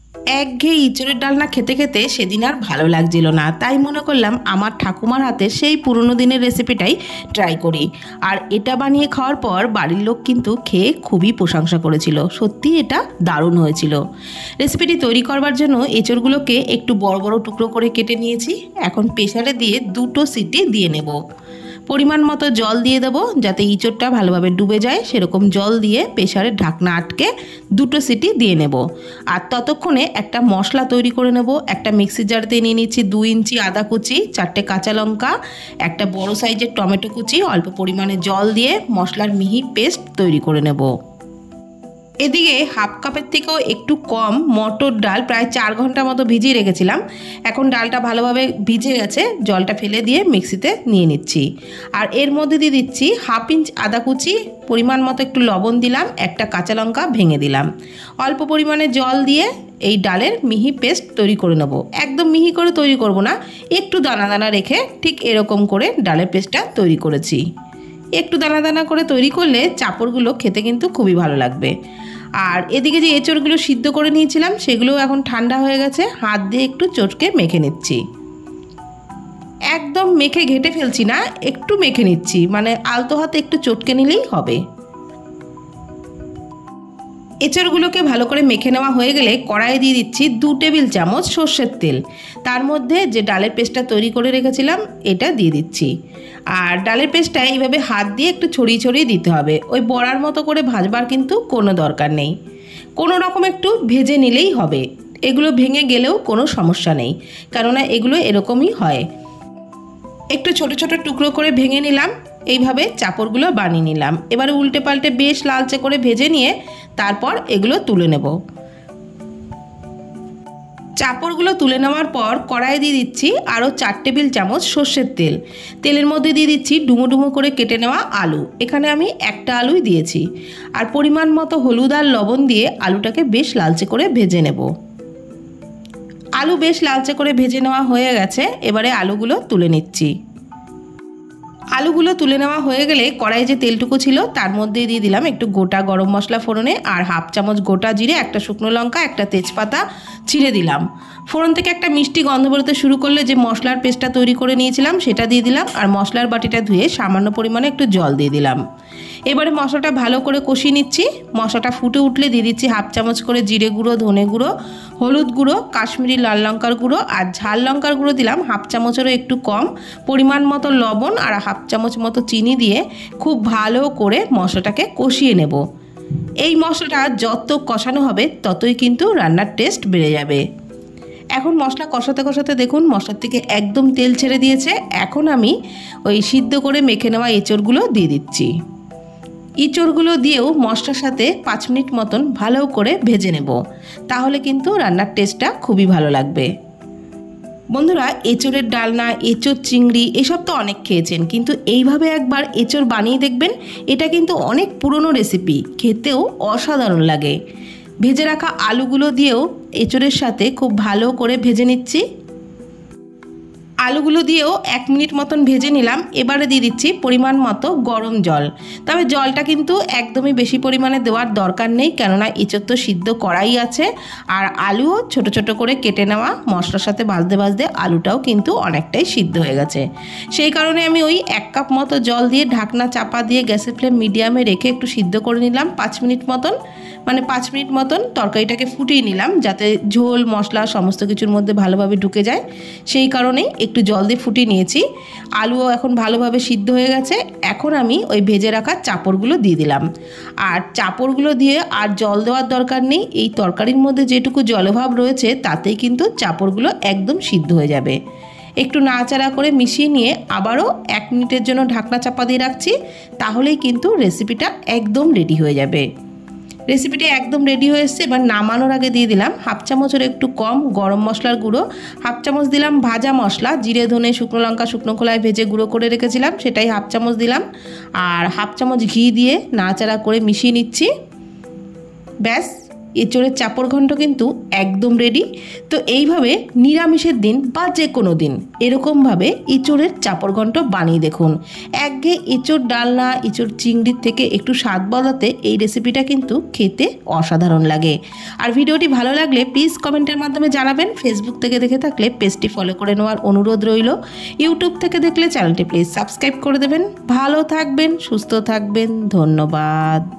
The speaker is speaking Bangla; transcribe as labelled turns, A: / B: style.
A: একঘেয়ে ইঁচড়ের ডালনা খেতে খেতে সেদিন আর ভালো লাগছিল না, তাই মনে করলাম আমার ঠাকুমার হাতে সেই পুরনো দিনের রেসিপিটাই ট্রাই করি। আর এটা বানিয়ে খাওয়ার পর বাড়ির লোক কিন্তু খেয়ে খুবই প্রশংসা করেছিল, সত্যি এটা দারুণ হয়েছিল। রেসিপিটি তৈরি করবার জন্য এঁচড়গুলোকে একটু বড় বড় টুকরো করে কেটে নিয়েছি। এখন প্রেসারে দিয়ে 2টো সিটি দিয়ে নেব। পরিমাণ মতো জল দিয়ে দেবো, যাতে ইঁচড়টা ভালোভাবে ডুবে যায় সেরকম জল দিয়ে প্রেসারের ঢাকনা আটকে 2টো সিটি দিয়ে নেব। আর ততক্ষণে একটা মশলা তৈরি করে নেব। একটা মিক্সি জারতে নিয়ে নিচ্ছি 2 ইঞ্চি আদা কুচি, 4টে কাঁচা লঙ্কা, একটা বড় সাইজের টমেটো কুচি, অল্প পরিমাণে জল দিয়ে মশলার মিহি পেস্ট তৈরি করে নেব। এদিকে হাফ কাপের থেকেও একটু কম মটর ডাল প্রায় 4 ঘন্টা মতো ভিজিয়ে রেখেছিলাম। এখন ডালটা ভালোভাবে ভিজে গেছে, জলটা ফেলে দিয়ে মিক্সিতে নিয়ে নিচ্ছি। আর এর মধ্যে দিয়ে দিচ্ছি 1/2 ইঞ্চ আদা কুচি, পরিমাণ মতো একটু লবণ দিলাম, একটা কাঁচা লঙ্কা ভেঙে দিলাম। অল্প পরিমাণে জল দিয়ে এই ডালের মিহি পেস্ট তৈরি করে নেব। একদম মিহি করে তৈরি করব না, একটু দানা দানা রেখে ঠিক এরকম করে ডালের পেস্টটা তৈরি করেছি। একটু দানা দানা করে তৈরি করলে চাপড়গুলো খেতে কিন্তু খুবই ভালো লাগবে। আর এদিকে যে এঁচড়গুলো সিদ্ধ করে নিয়েছিলাম সেগুলোও এখন ঠান্ডা হয়ে গেছে, হাত দিয়ে একটু চটকে মেখে নিচ্ছি। একদম মেখে ঘেটে ফেলছি না, একটু মেখে নিচ্ছি, মানে আলতো হাতে একটু চটকে নিলেই হবে। এঁচড়গুলোকে ভালো করে মেখে নেওয়া হয়ে গেলে কড়াইয়ে দিয়ে দিচ্ছি 2 টেবিল চামচ সর্ষের তেল। তার মধ্যে যে ডালের পেস্টটা তৈরি করে রেখেছিলাম এটা দিয়ে দিচ্ছি। আর ডালের পেস্টটা এইভাবে হাত দিয়ে একটু ছড়িয়ে ছড়িয়ে দিতে হবে, ওই বড়ার মতো করে ভাজবার কিন্তু কোনো দরকার নেই। কোনো রকম একটু ভেজে নিলেই হবে, এগুলো ভেঙে গেলেও কোনো সমস্যা নেই, কেননা এগুলো এরকমই হয়। একটু ছোট ছোট টুকরো করে ভেঙে নিলাম, এইভাবে চাপড়গুলো বানিয়ে নিলাম। এবারে উল্টে পাল্টে বেশ লালচে করে ভেজে নিয়ে তারপর এগুলো তুলে নেব। চাপড়গুলো তুলে নেওয়ার পর কড়াইয়ে দিয়ে দিচ্ছি আরও 4 টেবিল চামচ সর্ষের তেল। তেলের মধ্যে দিয়ে দিচ্ছি ডুমো ডুমো করে কেটে নেওয়া আলু, এখানে আমি একটা আলুই দিয়েছি। আর পরিমাণ মতো হলুদ আর লবণ দিয়ে আলুটাকে বেশ লালচে করে ভেজে নেব। আলু বেশ লালচে করে ভেজে নেওয়া হয়ে গেছে, এবারে আলুগুলো তুলে নিচ্ছি। আলুগুলো তুলে নেওয়া হয়ে গেলে কড়াইয়ে যে তেলটুকু ছিল তার মধ্যে দিয়ে দিলাম একটু গোটা গরম মশলা ফোড়নে, আর 1/2 চামচ গোটা জিরে, একটা শুকনো লঙ্কা, একটা তেজপাতা ছিঁড়ে দিলাম। ফোড়ন থেকে একটা মিষ্টি গন্ধ বেরোতে শুরু করলে যে মশলার পেস্টটা তৈরি করে নিয়েছিলাম সেটা দিয়ে দিলাম, আর মশলার বাটিটা ধুয়ে সামান্য পরিমাণে একটু জল দিয়ে দিলাম। এবারে মশলাটা ভালো করে কষিয়ে নিচ্ছি। মশলাটা ফুটে উঠলে দিয়ে দিচ্ছি 1/2 চামচ করে জিরে গুঁড়ো, ধনে গুঁড়ো, হলুদ গুঁড়ো, কাশ্মীরি লাল লঙ্কার গুঁড়ো, আর ঝাল লঙ্কার গুঁড়ো দিলাম 1/2 চামচেরও একটু কম, পরিমাণ মতো লবণ আর 1/2 চামচ মতো চিনি দিয়ে খুব ভালো করে মশলাটাকে কষিয়ে নেব। এই মশলাটা যত কষানো হবে ততই কিন্তু রান্নার টেস্ট বেড়ে যাবে। এখন মশলা কষাতে কষাতে দেখুন মশলার থেকে একদম তেল ছেড়ে দিয়েছে। এখন আমি ওই সিদ্ধ করে মেখে নেওয়া এঁচড়গুলো দিয়ে দিচ্ছি। এঁচড়গুলো দিয়েও মশলার সাথে 5 মিনিট মতন ভালো করে ভেজে নেব, তাহলে কিন্তু রান্নার টেস্টটা খুবই ভালো লাগবে। বন্ধুরা, এঁচড়ের ডালনা, এঁচড় চিংড়ি এসব তো অনেক খেয়েছেন, কিন্তু এইভাবে একবার এঁচড় বানিয়ে দেখবেন। এটা কিন্তু অনেক পুরনো রেসিপি, খেতেও অসাধারণ লাগে। ভেজে রাখা আলুগুলো দিয়েও এঁচড়ের সাথে খুব ভালো করে ভেজে নিচ্ছি। আলুগুলো দিয়েও 1 মিনিট মতন ভেজে নিলাম। এবারে দিয়ে দিচ্ছি পরিমাণ মতো গরম জল, তবে জলটা কিন্তু একদমই বেশি পরিমাণে দেওয়ার দরকার নেই, কেননা এঁচড় তো সিদ্ধ করাই আছে। আর আলুও ছোট ছোট করে কেটে নেওয়া, মশলার সাথে ভাজতে ভাজতে আলুটাও কিন্তু অনেকটাই সিদ্ধ হয়ে গেছে। সেই কারণে আমি ওই 1 কাপ মতো জল দিয়ে ঢাকনা চাপা দিয়ে গ্যাসের ফ্লেম মিডিয়ামে রেখে একটু সিদ্ধ করে নিলাম 5 মিনিট মতন। মানে 5 মিনিট মতন তরকারিটাকে ফুটিয়ে নিলাম, যাতে ঝোল মশলা সমস্ত কিছুর মধ্যে ভালোভাবে ঢুকে যায়। সেই কারণেই একটু জল দিয়ে ফুটিয়ে নিয়েছি। আলুও এখন ভালোভাবে সিদ্ধ হয়ে গেছে। এখন আমি ওই ভেজে রাখা চাপড়গুলো দিয়ে দিলাম। আর চাপড়গুলো দিয়ে আর জল দেওয়ার দরকার নেই, এই তরকারির মধ্যে যেটুকু জলভাব রয়েছে তাতেই কিন্তু চাপড়গুলো একদম সিদ্ধ হয়ে যাবে। একটু নাড়াচাড়া করে মিশিয়ে নিয়ে আবারও 1 মিনিটের জন্য ঢাকনা চাপা দিয়ে রাখছি, তাহলেই কিন্তু রেসিপিটা একদম রেডি হয়ে যাবে। রেসিপিটি একদম রেডি হয়ে এসছে। এবার নামানোর আগে দিয়ে দিলাম 1/2 চামচের একটু কম গরম মশলার গুঁড়ো, 1/2 চামচ দিলাম ভাজা মশলা, জিরে ধনে শুকনো লঙ্কা শুকনো খোলায় ভেজে গুঁড়ো করে রেখেছিলাম সেটাই 1/2 চামচ দিলাম, আর 1/2 চামচ ঘি দিয়ে নাড়াচাড়া করে মিশিয়ে নিচ্ছি। ব্যাস, এঁচোড়ের চাপড় ঘন্ট কিন্তু একদম রেডি। তো এইভাবে নিরামিষের দিন বা যে কোনো দিন এরকমভাবে এঁচোড়ের চাপড় ঘন্ট বানিয়ে দেখুন। একঘেয়ে এঁচোড় ডালনা, এঁচোড় চিংড়ির থেকে একটু স্বাদ বদলাতে এই রেসিপিটা কিন্তু খেতে অসাধারণ লাগে। আর ভিডিওটি ভালো লাগলে প্লিজ কমেন্টের মাধ্যমে জানাবেন। ফেসবুক থেকে দেখে থাকলে পেজটি ফলো করে নেওয়ার অনুরোধ রইল। ইউটিউব থেকে দেখলে চ্যানেলটি প্লিজ সাবস্ক্রাইব করে দেবেন। ভালো থাকবেন, সুস্থ থাকবেন, ধন্যবাদ।